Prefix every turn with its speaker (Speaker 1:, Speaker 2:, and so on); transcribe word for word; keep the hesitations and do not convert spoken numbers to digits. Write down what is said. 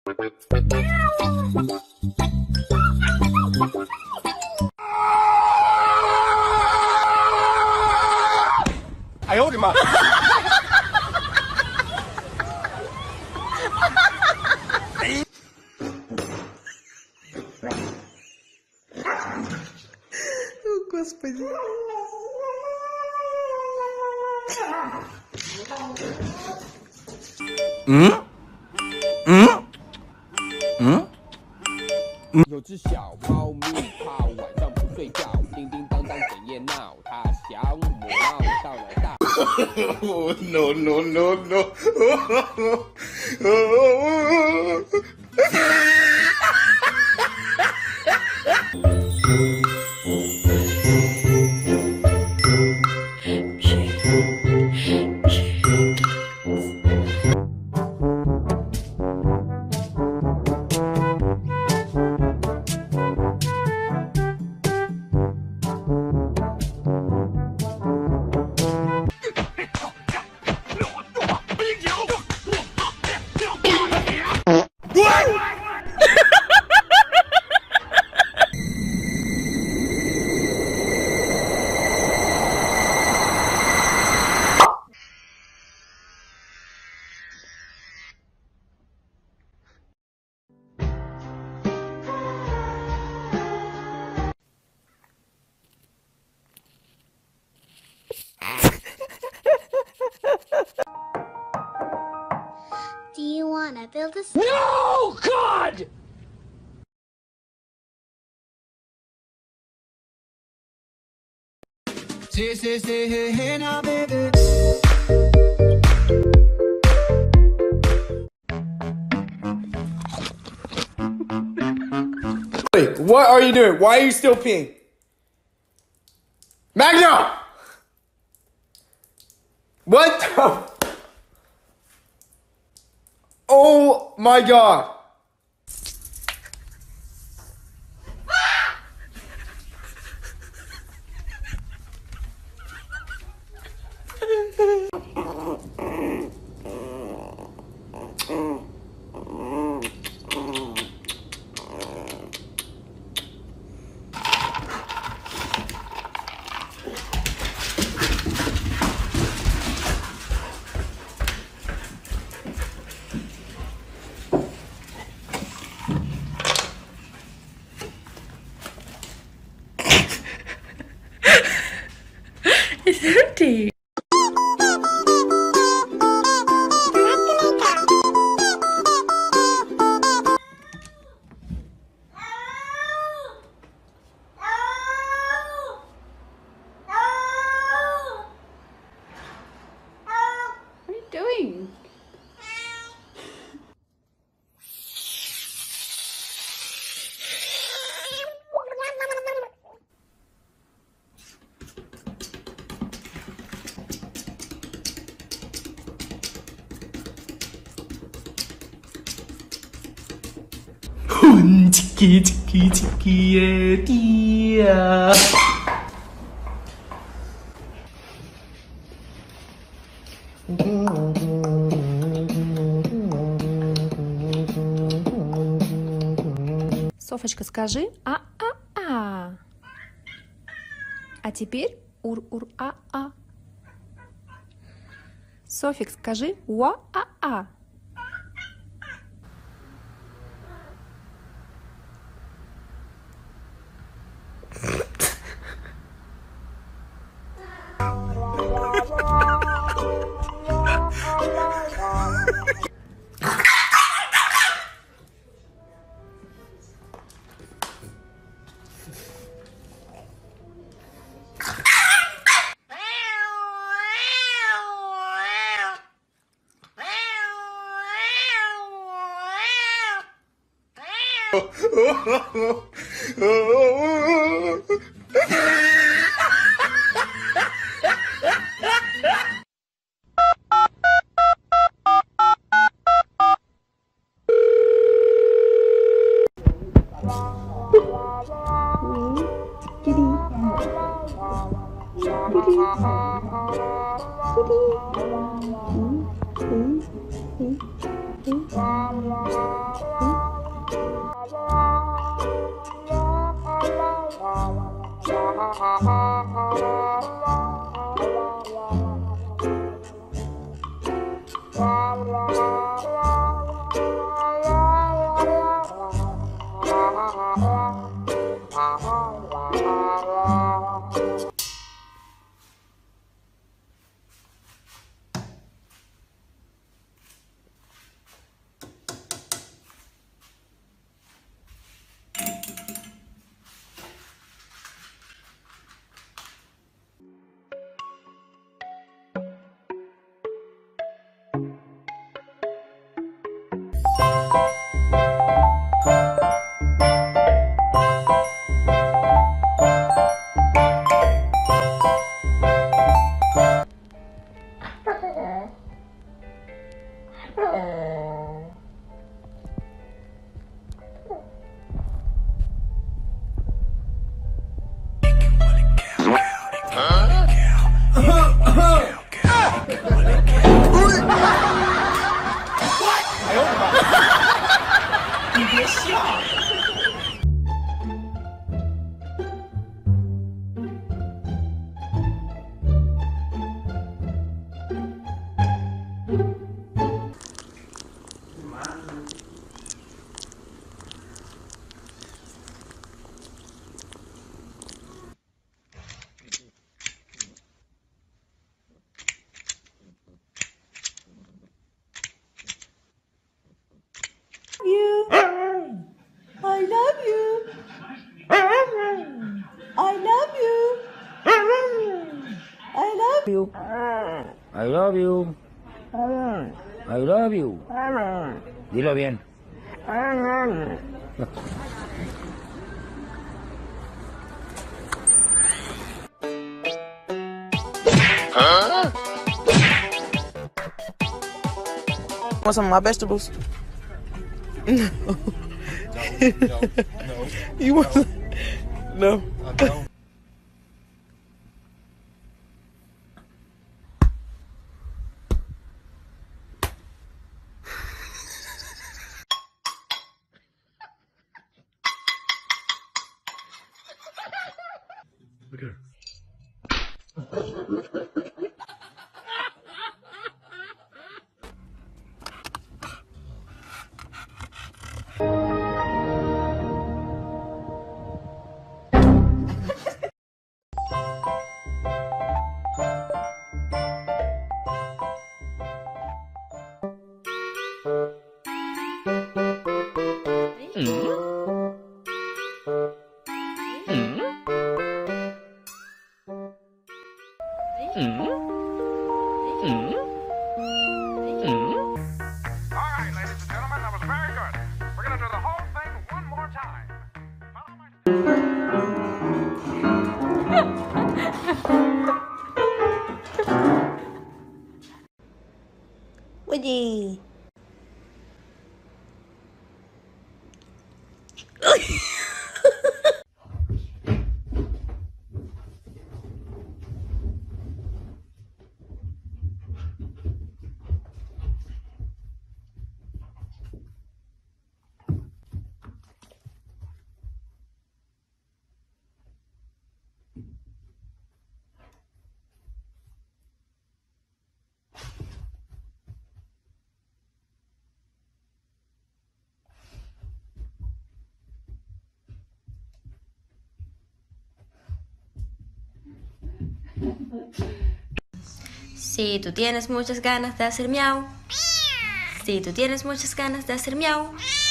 Speaker 1: 哎呦我的妈！
Speaker 2: О, Господи.
Speaker 1: М? М? М? 有只小猫咪，它晚上不睡觉，叮叮当当整夜闹，它想我闹到了大。No no no no！
Speaker 3: Do you want to build a...
Speaker 1: No, God!
Speaker 2: Say, say, say, hey, hey, now, baby.
Speaker 1: Wait, what are you doing? Why are you still peeing? Magna! What the? Oh my God!
Speaker 4: It's empty. What are you doing?
Speaker 2: Chicky, chicky, chicky, yeah, dear.
Speaker 4: Софочка, скажи а-а-а. А теперь ур-ур-а-а. Софик, скажи уа-а-а. Kitty.
Speaker 5: you. I love you. I love you. Dilo bien.
Speaker 6: Want some of my vegetables? No.
Speaker 1: No, no, no.
Speaker 6: You want? No.
Speaker 1: I don't.
Speaker 2: Look at her.
Speaker 7: Alright, ladies and gentlemen, that was very good. We're gonna do the whole thing one more time. Follow my...
Speaker 6: Woody.
Speaker 8: Si tú tienes muchas ganas de hacer miau, si tú tienes muchas ganas de hacer miau,